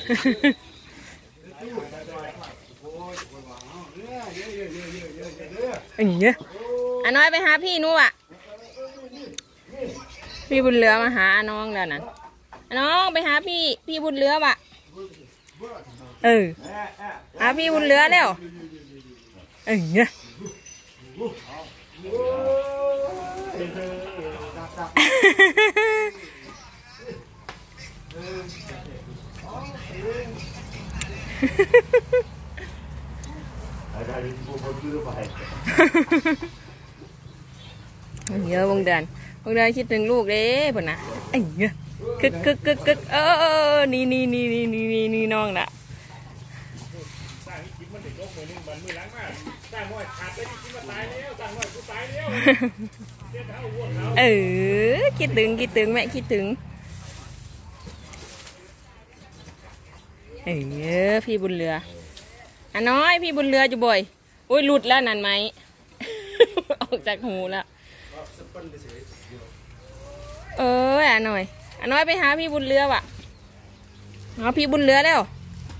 อย่างเงี้ยอาน้อยไปหาพี่นู้อ่ะพี่บุญเรือมาหาน้องแล้วนั่นน้องไปหาพี่บุญเรือว่ะหาพี่บุญเรือแล้วอย่างเงี้ยเยอะวงเดือนคิดถึงลูกเด้พ่นนะไอ้เงี้ยกึกนี่น้องน่ะคิดถึงแม่คิดถึงพี่บุญเรืออันน้อยพี่บุญเรือจะบ่อยโอ้ยหลุดแล้วนั่นไหม ออกจากหูแล้วอันน้อยไปหาพี่บุญเรือว่ะเอาพี่บุญเรือแล้ว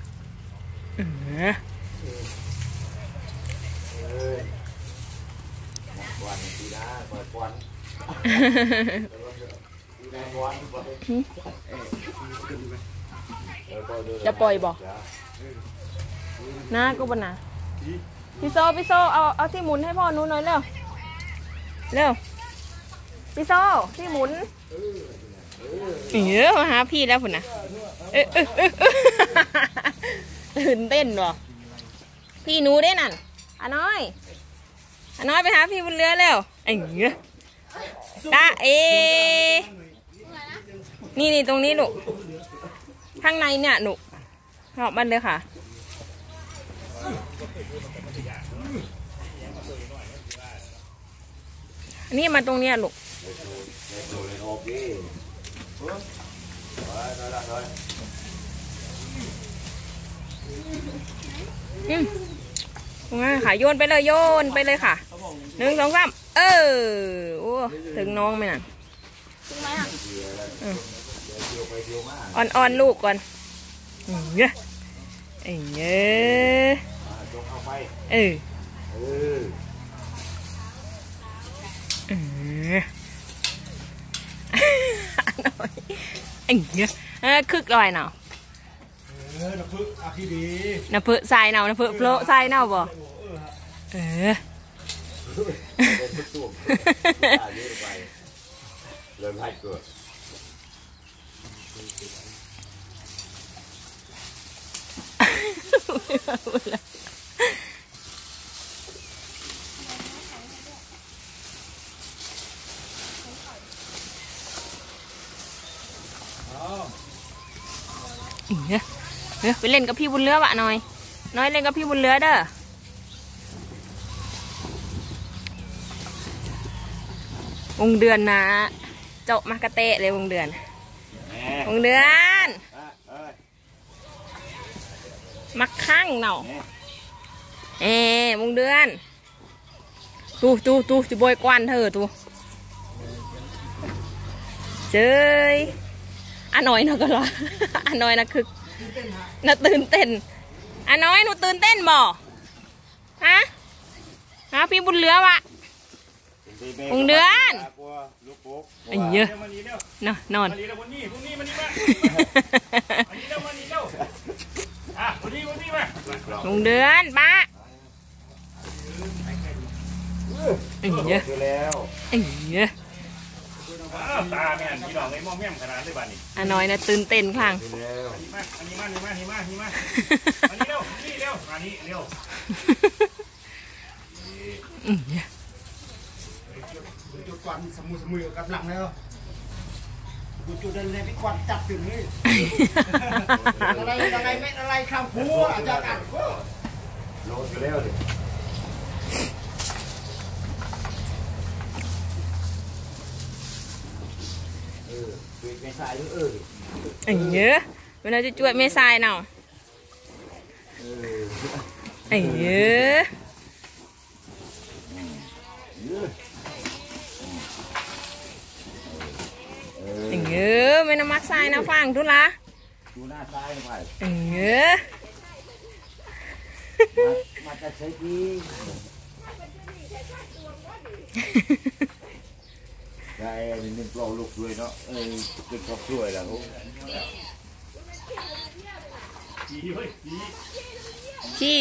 จะปล่อยบอกนะก็บนนะพี่โซเอาที่หมุนให้พ่อหนูหน่อยเร็วพี่โซที่หมุนมาหาพี่แล้วพุ่นนะตื่นเต้นหรอพี่หนูได้นั่นอาน้อยไปหาพี่บนเรือแล้วตานี่ตรงนี้ลูกข้างในเนี่ยหนูออกมันเลยค่ะอันนี้มาตรงเนี้ยลูกง่ายค่ะโยนไปเลยค่ะ1 2 3โอ้ถึงน้องไหมน่ะถึงไหมอ่อนลูกก่อนเงี้ยคึกลอยเนาะน้ำผึ้งอาคีดีน้ำผึ้งทรายเนาน้ำผึ้งโปรทรายเนาบ่เริ่มให้เกิดไปเล่นกับพี่บุญเรือวะน้อยเล่นกับพี่บุญเรือเด้อวงเดือนนะเจาะมากระเตะเลยวงเดือนมักข้างเนาะวงเดือนตูจะบอยกวนเธอตูเจยอันน้อยนะก็รออันน้อยนะคือน่าตื่นเต้นอันน้อยหนูตื่นเต้นบ่ฮะพี่บุญเรือวะวงเดือนไอ้เยอะนอนวงเดือนป้าไอ้เยอะตาแม่พี่น้องไอ้มอมแม่มขนาดเลยบ้านนี้อันน้อยนะตื่นเต้นครั้งอันนี้มาอันนี้เร็วอันนี้เร็วจุดควันสมุยกับหลังแล้วจุดนั้นเลยพี่ควันจับถึงนี่อะไรคำพูดอาจารย์กันโลดเร็วดิไม่ใช่เยอะเวลาจะช่วยไม่ใช่เนาะเยอะไม่น้ำมักใส่นะฟังทุละดูหน้าซ้ายไปมาจะใช้ที่ได้หนึ่งปลอกลูกด้วยเนาะเป็นครอบครัวแล้วขี้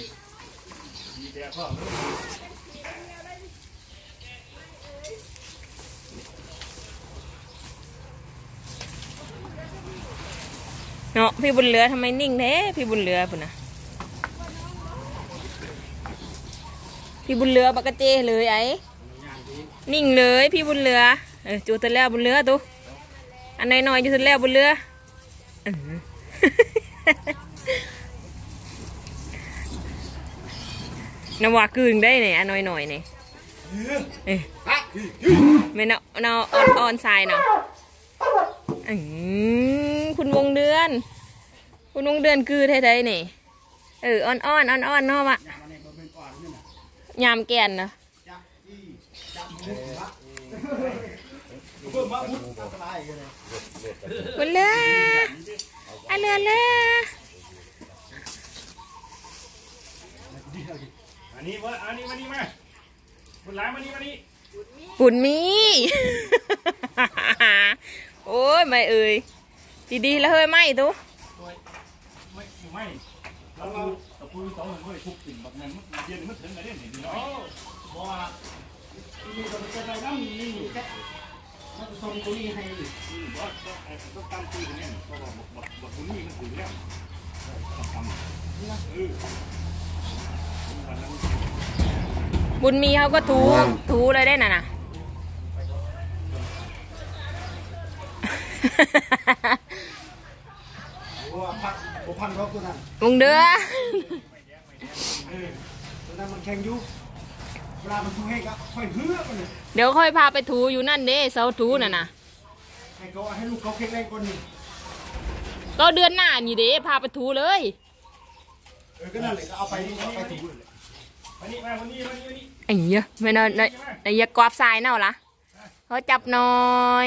เนาะพี่บุญเหลือทำไมนิ่งแท้พี่บุญเหลือปุ่นนะพี่บุญเหลือปกติเลยไอ้นิ่งเลยพี่บุญเหลือจูตัวแล้วบุญเหลือตัวอันน้อยๆจูตัวแล้วบุญเหลือน้ำว่ากึ่งได้เนี่ยอันน้อยๆเนี่ยไม่เนาอ่อนๆทรายเนาะคุณวงเดือนคุณวงเดือนคือไทยๆนี่อ่อนเนาะวะยามแกนเนาะคุณเรือเรืออันนี้มานี่มาบุญหลายมานี่บุญมีโอ้ยไม่ดีแล้วเฮ้ยไม่ตุ๊ไม่เราตะปูสองเหมือนว่าทุกสิ่งแบบนั้นมันเย็นมันถึงอะไรเนี่ยเนาะเพราะว่าที่เราจะได้น้ำมีอยู่แค่มันจะส่งตัวนี้ให้ว่าต้องตามตีกันเนี่ยเพราะว่าบทนี้มันถึงแล้วบุญมีเขาก็ถูเลยได้น่ะวงเดือมันแข็งอยู่เวลามันถูให้ก็ค่อยเฮือกมันเดี๋ยวค่อยพาไปถูอยู่นั่นเด้เสาถูน่ะให้ลูกเขาแข็งแรงก่อนนี่ก็เดือนหน้านี่เด้พาไปถูเลยก็นั่นเลยก็เอาไปถูวันนี้ไอ้เหี้ยไม่นอนไอ้เหี้ยกวาดทรายเน่าละเขาจับหน่อย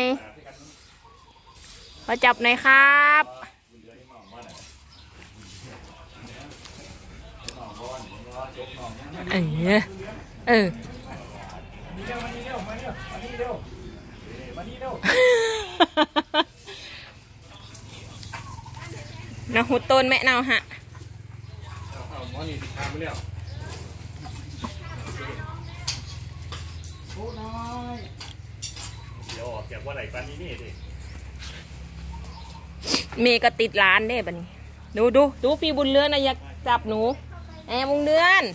ครับนะหุดต้นแม่เนาฮะโอ้น้อยเดี๋ยวออกจากว่าไหนปันนี้ดิเมย์ก็ติดร้านได้บัดนี้ดูพี่บุญเรือนนะอยากจับหนูบุญเรือน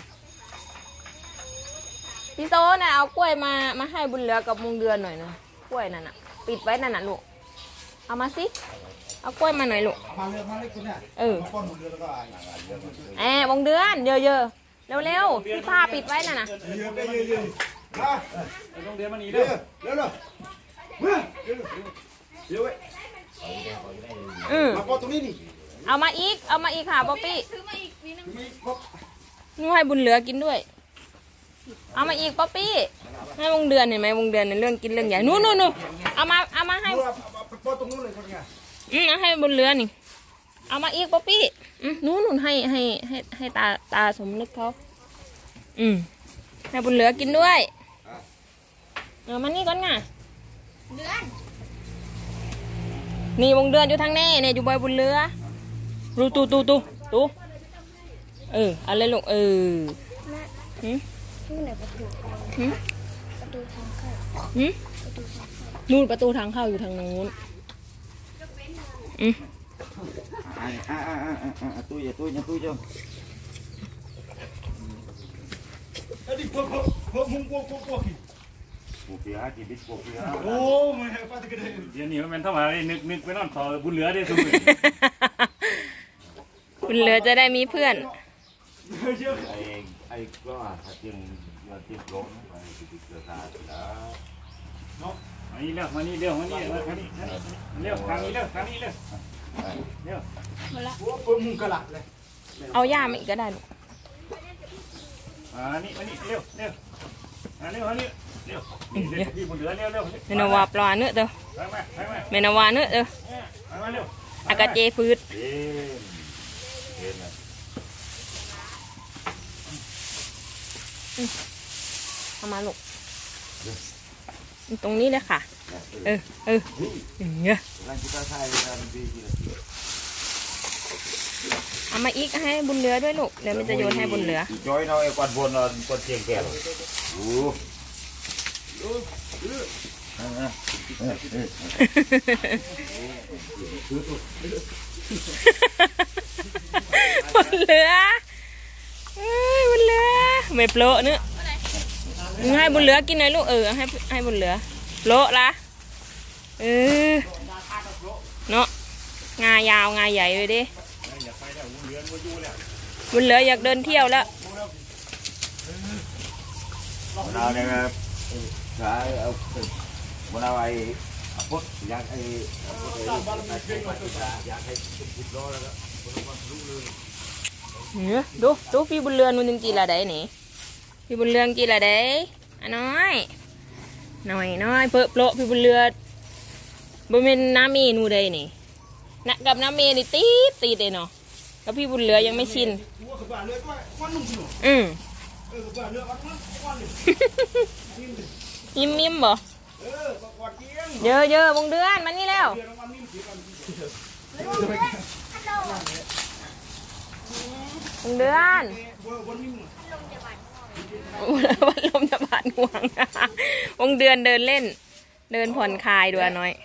พี่โซน่ะเอากล้วยมาให้บุญเรือกับบุญเรือนหน่อยนะกล้วยนั่นน่ะปิดไว้นั่นน่ะลูกเอามาสิเอากล้วยมาหน่อยลูกมาเล็กคนเนี่ยก้อนบุญเรือนแล้วก็บุญเรือนเยอะเร็วพี่ผ้าปิดไว้น่ะนะเยอะต้องเดือนมันนี้เร็วมาปอตรงนี้นี่เอามาอีกค่ะป๊อปปี้นู่ให้บุญเหลือกินด้วยเอามาอีกป๊อปปี้ให้วงเดือนเห็นไหมวงเดือนในเรื่องกินเรื่องใหญ่นู่นเอามาให้ปอตรงนู้นเลยคนเนี้ยให้บุญเหลือนี่เอามาอีกป๊อปปี้นู่นให้ตาสมนึกเขาให้บุญเหลือกินด้วยเอามานี่ก่อนไงเดือนนี่วงเดือนอยู่ทางแน่เนี่ยอยู่บอยบุญเหลือรูตูอะไรลูกนู่นประตูทางเข้าอยู่ทางนู้นตู้จ้ะดิพวกมึงพวกโอ้ไม่ให้ป้าตะกี้เดี๋ยวนี้มันเท่าไหร่นึกไปนอนต่อบุญเหลือได้ทุกคนบุญเหลือจะได้มีเพื่อนไอ้ก็ถ้าเตียงล้มไปติดเกลือตาแล้วเนาะมานี่เร็วทางนี้เร็วทางนี้เร็วพวกมึงกระหลับเลยเอาย่ามาอีกก็ได้ลูกนี่เร็วพี่บุญเหลือเร็วเมนาวาปลาเนื้อเด้อเมนาวาเนื้อเด้ออากาเจฟืดเห็นนะเอามาลูกตรงนี้เลยค่ะอย่างเงี้ยเอามาอีกให้บุญเรือด้วยลูกเดี๋ยวมันจะโยนให้บุญเรือจ้อยน้อยกวาดบนนอนกวาดเชียงแก้วบุญเรือบุญเรือไม่โปะเนื้อให้บุญเหลือกินหน่อยลูกให้บุญเหลือโละละเนาะงายาวงาใหญ่เลยดิบุญเหลืออยากเดินเที่ยวแล้วเราเนี่ยครับเอาวันเอาไอ้พุทธอยากไอ้อยากให้พุทธรอแล้วก็ดูพี่บุญเรือนมันจริงๆละได้นี่พี่บุญเรือนกี่ละได้น้อยเปิดโปะพี่บุญเรือนบะเม็นน้ำเมนูได้นี่นะกับน้ำเมนี่ตีเลยเนาะแล้วพี่บุญเรือยังไม่ชินยิ้มบ่เยอะวงเดือนมานี่แล้ววงเดือนวันลมจะบาดห่วงวงเดือนเดินเล่นเดินผ่อนคลายดูน้อย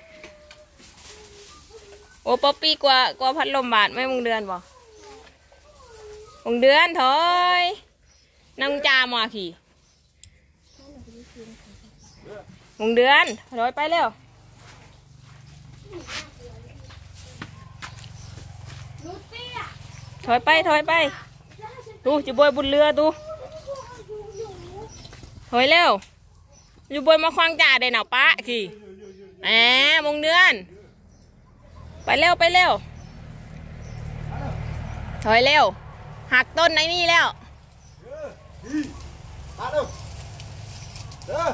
โอ้ป๊อปปี้กว่าพัดลมบาดไม่วงเดือนบ่วงเดือนถอยนั่งจามาขี่วงเดือนถอยไปเร็วถอยไปดูจะบวยบุญเรือดูถอยเร็วจะบวยมาคว้างจ่าได้หนาวปะขี่แหมวงเดือนไปเร็วถอยเร็วหักต้นในนี่แล้วมาเร็วเยอะ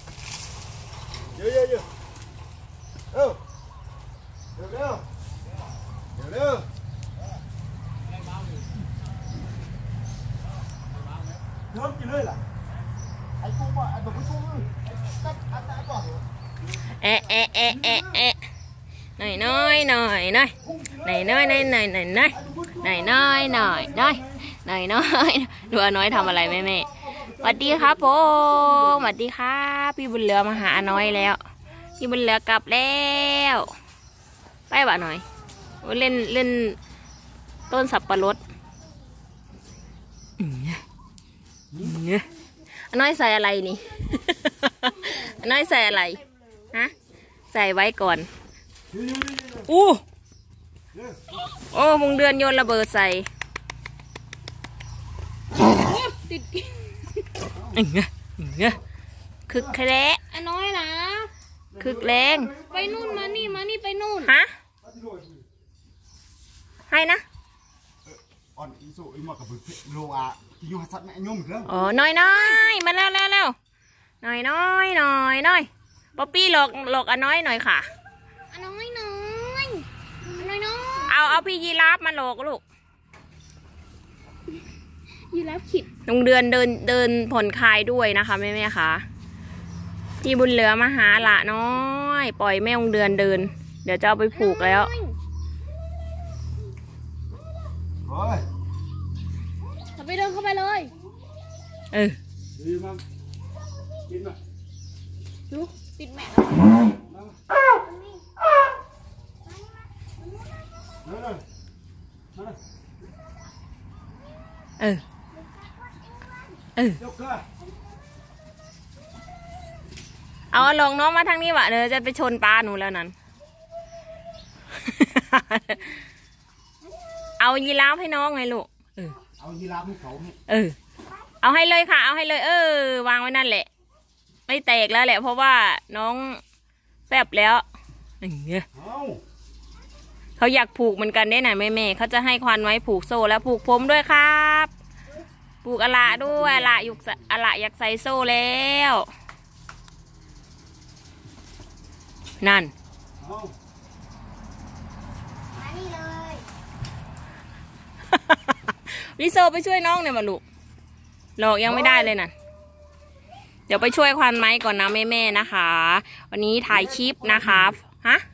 เริ่มกินเลยล่ะไอ้กุ้งว่าไอ้แบบกุ้งตัดอันไหนก่อนหน่อยดูน้อยทำอะไรแม่สวัสดีครับผมสวัสดีครับพี่บุญเหลือมาหาน้อยแล้วพี่บุญเหลือกลับแล้วไปบ่ะหน่อยเล่นต้นสับปะรดน้อยใส่อะไรนี่น้อยใส่อะไรฮะใส่ไว้ก่อนโอ้วงเดือนโยนระเบิดใส่ติดคึกแคร์น้อยนะคึกแรงไปนู่นมานี่ไปนู่นฮะให้นะอ่อนอีสุอีหมอกกับโลอาอยู่หัดสัตว์แม่ยมเหรออ๋อน้อยมาแล้วน้อยป๊อปปี้หลอกน้อยหน่อยค่ะน้อยเอาพี่ยีราฟมาหลอกลูกยีราฟขิดโรงเดือนเดินผ่อนคลายด้วยนะคะแม่ค่ะพี่บุญเหลือมาหาละน้อยปล่อยแม่โรงเดือนเดินเดี๋ยวจะเอาไปผูกแล้วไปเดินเข้าไปเลยดีมากกินมาดูติดแม่เอาลงน้องมาทางนี้วะเดี๋ยวจะไปชนปลาหนูแล้วนั้น เอายีราฟให้น้องไงลูกเอายีราฟให้เขาเอาให้เลยค่ะเอาให้เลยวางไว้นั่นแหละไม่แตกแล้วแหละเพราะว่าน้องแฟบแล้วอย่างเงี้ยเขาอยากผูกเหมือนกันได้ไหนแม่เขาจะให้ควันไว้ผูกโซ่แล้วผูกผมด้วยครับผูกอะละด้วยอะละอยากใส่โซ่แล้วนั่นลิโซไปช่วยน้องเนี่ยมาลูกหลอกยังไม่ได้เลยน่ะเดี๋ยวไปช่วยควานไม้ก่อนนะแม่ๆนะคะ วันนี้ถ่ายคลิปนะคะฮะ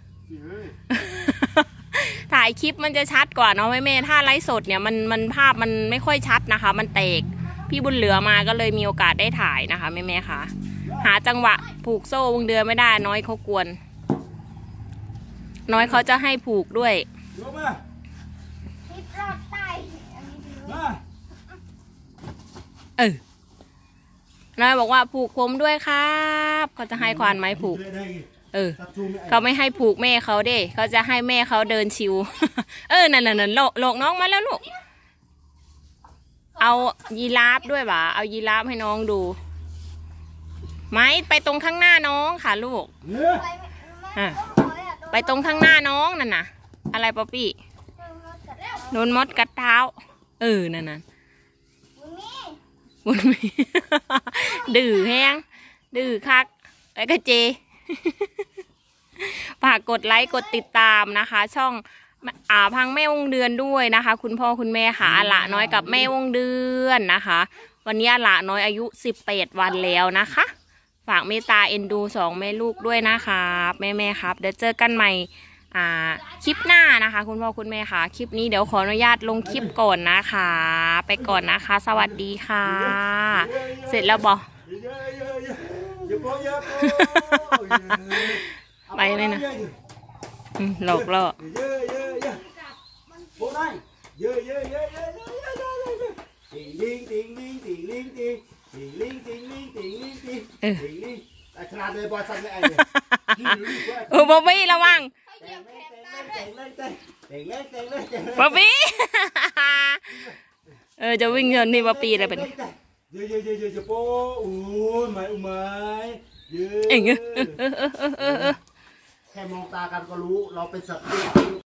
ถ่ายคลิปมันจะชัดกว่าเนาะแม่ๆถ้าไลฟ์สดเนี่ยมันภาพมันไม่ค่อยชัดนะคะ มันแตกพี่บุญเหลือมาก็เลยมีโอกาสได้ถ่ายนะคะแม่ๆค่ะหาจังหวะผูกโซ่วงเดือนไม่ได้น้อยเขากวนน้อยเขาจะให้ผูกด้วยยกมาคิดรอดใต้อันนี้ดีมาน้อยบอกว่าผูกผมด้วยครับเขาจะให้ควานไม้ผูกเขาไม่ให้ผูกแม่เขาเด้เขาจะให้แม่เขาเดินชิว นั่นโลกน้องมาแล้วลูกเอายีราฟด้วยบ่าเอายีราฟให้น้องดูไม้ไปตรงข้างหน้าน้องค่ะลูก ไปตรงข้างหน้าน้องนั่นน่ะอะไรป๊อปปี้โดนมดกัดเท้านั่นบุญมี ดื้อแห้งดื้อคักไอ้กระเจ ฝากกดไลค์กดติดตามนะคะ ช่องพังแม่วงเดือนด้วยนะคะ คุณพ่อคุณแม่ค่ะอาละน้อยกับแม่วงเดือนนะคะ วันนี้อาละน้อยอายุ18 วันแล้วนะคะฝากเมตตาเอ็นดู2 แม่ลูกด้วยนะคะแม่ครับเดี๋ยวเจอกันใหม่คลิปหน้านะคะ คุณพ่อคุณแม่ค่ะคลิปนี้เดี๋ยวขออนุญาตลงคลิปก่อนนะคะไปก่อนนะคะสวัสดีค่ะ เสร็จแล้วบอไปเลยนะหลอกล่อขนาดเลยบอลสั่นเลยบอบบี้ระวังบอบบี้จะวิ่งเงินนี่บอบบี้อะไรเป็นเยอะโป้โอ้ยไม่เยอะแค่มองตากันก็รู้เราเป็นสัตว์